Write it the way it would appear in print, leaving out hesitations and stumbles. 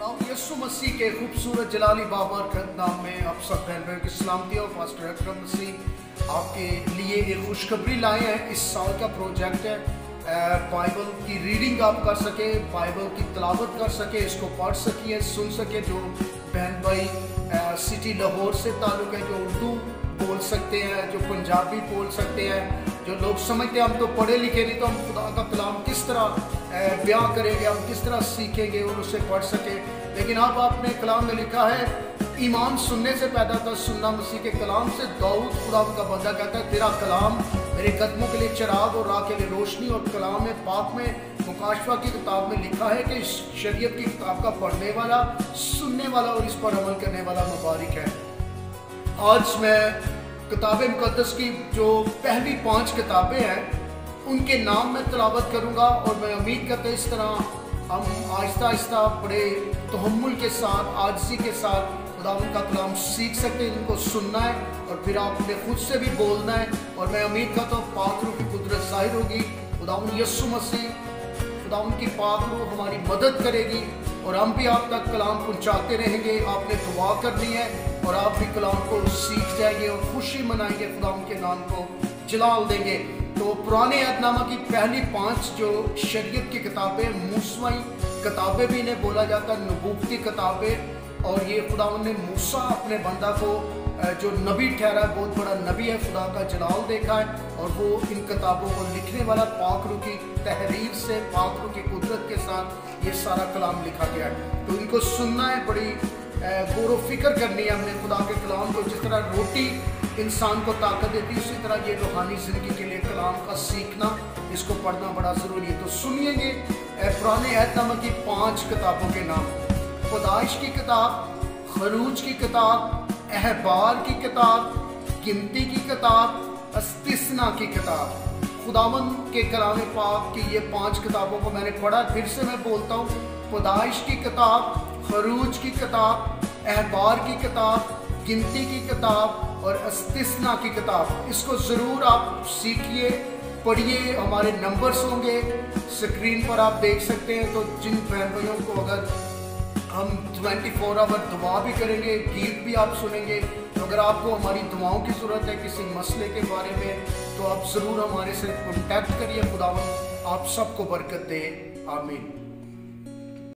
खुदावंद यीशु मसीह के खूबसूरत जलाली बाबरकत नाम में आप सब बहन भाइयों की सलामती और पास्टर अकरम मसीह आपके लिए एक खुशखबरी लाए हैं। इस साल का प्रोजेक्ट है बाइबल की रीडिंग आप कर सके, बाइबल की तिलावत कर सके, इसको पढ़ सकिए, सुन सके। जो बहन भाई सिटी लाहौर से ताल्लुक़ है, जो उर्दू बोल सकते हैं, जो पंजाबी बोल सकते हैं, जो लोग समझते हैं हम तो पढ़े लिखे नहीं, तो हम खुदा का कलाम किस तरह बयां करेंगे, हम किस तरह सीखेंगे और उसे पढ़ सके। लेकिन अब आपने कलाम में लिखा है ईमान सुनने से पैदा था, सुनना मसीह के कलाम से। दाऊद खुदा का बंदा कहता है तेरा कलाम मेरे कदमों के लिए चिराग और राह के लिए रोशनी। और कलाम पाक में मुकाशवा की किताब में लिखा है कि शरीयत की किताब का पढ़ने वाला, सुनने वाला और इस पर अमल करने वाला मुबारक है। आज मैं किताब मुकद्दस की जो पहली 5 किताबें हैं उनके नाम में तिलावत करूँगा, और मैं उम्मीद करता हूँ इस तरह हम आहिस्ता आहिस्ता बड़े तहम्मुल के साथ, आजिज़ी के साथ खुदावंद का कलाम सीख सकते हैं। इनको सुनना है और फिर आपने खुद से भी बोलना है। और मैं उम्मीद करता हूँ पाक रूह की कुदरत ज़ाहिर होगी। खुदावंद यीशु मसीह, खुदावंद की पाक रूह हमारी मदद करेगी और हम भी आप तक कलाम पहुँचाते रहेंगे। आपने दुआ करनी है और आप भी कलाम को सीख जाएंगे और खुशी मनाएंगे, खुदावंद के नाम को जलाल देंगे। तो पुराने अहदनामा की पहली 5 जो शरीयत की किताबें, मूसवाई किताबें भी इन्हें बोला जाता है, नबूवती किताबें। और ये खुदावंद ने मूसा अपने बंदा को जो नबी ठहरा है, बहुत बड़ा नबी है, खुदा का जलाल देखा है, और वो इन किताबों को लिखने वाला पाक रूह की तहरीर से, पाक रूह की कुदरत के साथ ये सारा कलाम लिखा गया है। तो इनको सुनना है, बड़ी गौर व फिक्र करनी है हमने खुदा के कलाम को। जिस तरह रोटी इंसान को ताकत देती है, उसी तरह ये रूहानी ज़िंदगी के लिए कलाम का सीखना, इसको पढ़ना बड़ा ज़रूरी है। तो सुनिएंगे पुराने अहदनामा की 5 किताबों के नाम। पैदाइश की किताब, खरूज की किताब, अहबार की किताब, गिनती की किताब, इस्तिस्ना की किताब। खुदावंद के कलाम पाक की ये 5 किताबों को मैंने पढ़ा, फिर से मैं बोलता हूँ। पैदाइश की किताब, खरूज की किताब, अहबार की किताब, गिनती की किताब और इस्तिस्ना की किताब। इसको ज़रूर आप सीखिए, पढ़िए। हमारे नंबर्स होंगे स्क्रीन पर, आप देख सकते हैं। तो जिन बहन भाइयों को अगर हम 24 आवर दुआ भी करेंगे, गीत भी आप सुनेंगे। तो अगर आपको हमारी दुआओं की ज़रूरत है किसी मसले के बारे में, तो आप ज़रूर हमारे से कॉन्टैक्ट करिए। खुदावंद आप सबको बरकत दे। आमीन।